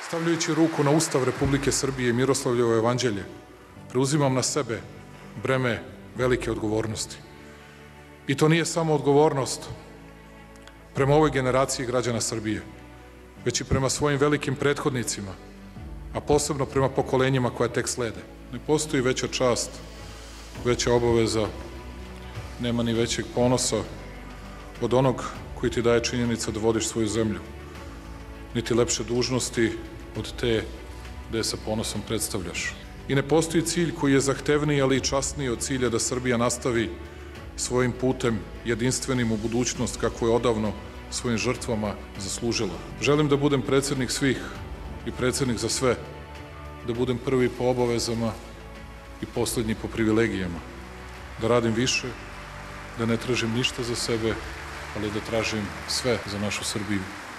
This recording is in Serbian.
Stavljajući ruku na Ustav Republike Srbije i Miroslavljevo jevanđelje, preuzimam na sebe breme velike odgovornosti. I to nije samo odgovornost prema ovoj generaciji građana Srbije, već i prema svojim velikim prethodnicima, a posebno prema pokolenjima koja tek slede. Ne postoji veća čast, veća obaveza, nema ni većeg ponosa od onog koji ti daje činjenica da vodiš svoju zemlju, niti lepše dužnosti od te gde je sa ponosom predstavljaš. I ne postoji cilj koji je zahtevniji, ali i časniji od cilja da Srbija nastavi svojim putem jedinstvenim u budućnost kako je odavno svojim žrtvama zaslužila. Želim da budem predsednik svih i predsednik za sve, da budem prvi po obavezama i poslednji po privilegijama, da radim više, da ne tražim ništa za sebe, ali da tražim sve za našu Srbiju.